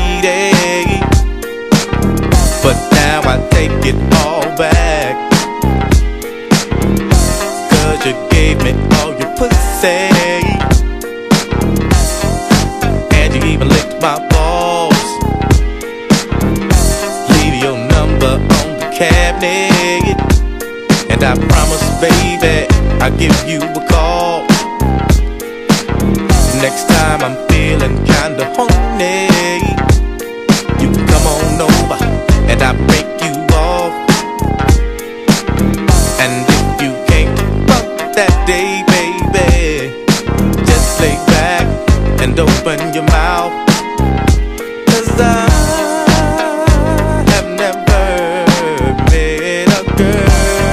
lady, but now I take it all back. 'Cause you gave me all your pussy, and you even licked my balls. Leave your number on the cabinet, and I promise, baby, I'll give you a call. Next time I'm feeling kinda horny, you can come on over and I'll break you off. And if you can't fuck that day, baby, just lay back and open your mouth. 'Cause I have never met a girl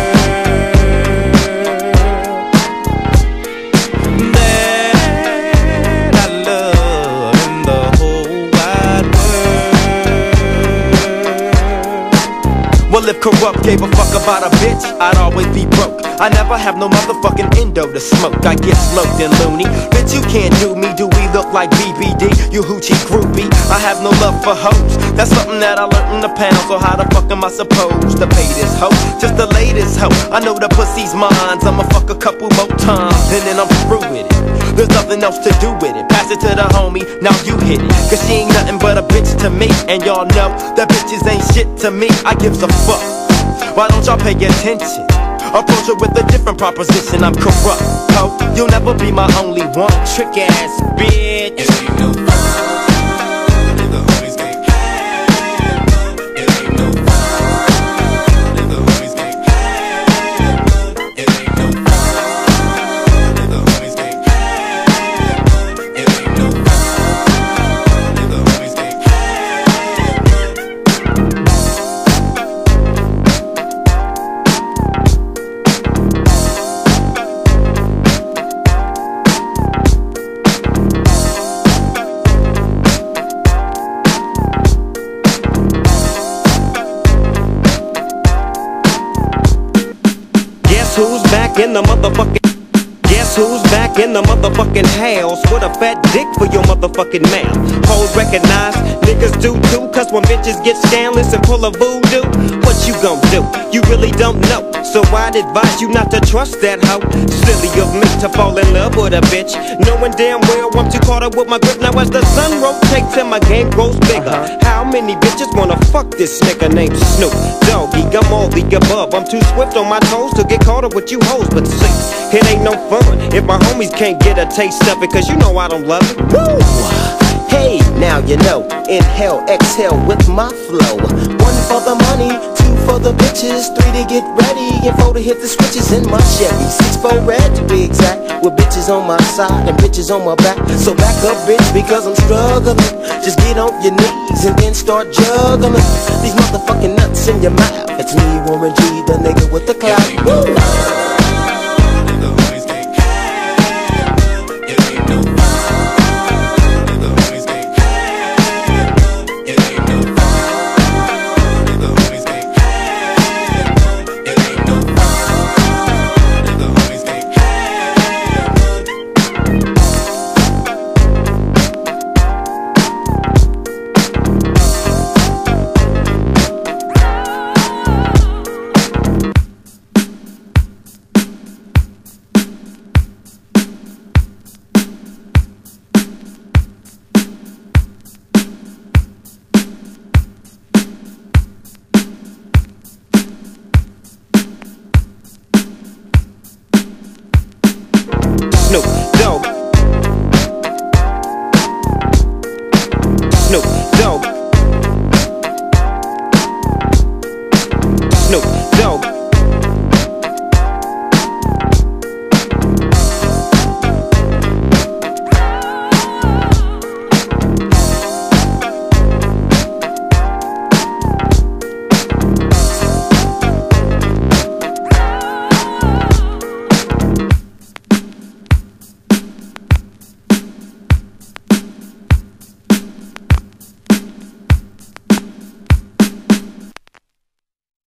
if corrupt gave a fuck about a bitch, I'd always be broke. I never have no motherfucking endo to smoke. I get sloped and loony. Bitch, you can't do me. Do we look like BBD? You hoochie groupie. I have no love for hoes. That's something that I learned in the pound. So how the fuck am I supposed to pay this hoe? Just the latest hoe. I know the pussy's mine. I'ma fuck a couple more times and then I'm through with it. There's nothing else to do with it. Pass it to the homie, now you hit it. 'Cause she ain't nothing but a bitch to me. And y'all know that bitches ain't shit to me. I gives a fuck. Why don't y'all pay attention? Approach her with a different proposition. I'm corrupt, ho. You'll never be my only one. Trick ass bitch. It ain't no fun if the homies can't have none. It ain't no fun if the homies can't have none. It ain't no fun if the homies can't have none. It ain't no fun if the homies can't have who's back in the motherfucking? Guess who's back in the motherfucking house with a fat dick for your motherfucking mouth? Hoes recognize, niggas do too. 'Cause when bitches get scandalous and pull a voodoo, what you gon' do? You really don't know. So I'd advise you not to trust that hoe. Silly of me to fall in love with a bitch, knowing damn well I'm too caught up with my grip. Now as the sun rotates and my game grows bigger, how many bitches wanna fuck this nigga named Snoop Doggy? I'm all the above. I'm too swift on my toes to get caught up with you hoes. But see, it ain't no fun if my homies can't get a taste of it. 'Cause you know I don't love it. Woo! Hey, now you know. Inhale, exhale with my flow. 1 for the money, 2 for the bitches, 3 to get ready, and 4 to hit the switches in my Chevy. 6 for red to be exact, with bitches on my side and bitches on my back. So back up, bitch, because I'm struggling. Just get on your knees and then start juggling these motherfucking nuts in your mouth. It's me, Warren G, the nigga with the clout. Woo! Snoop Dogg. Snoop Dogg. Snoop Dogg.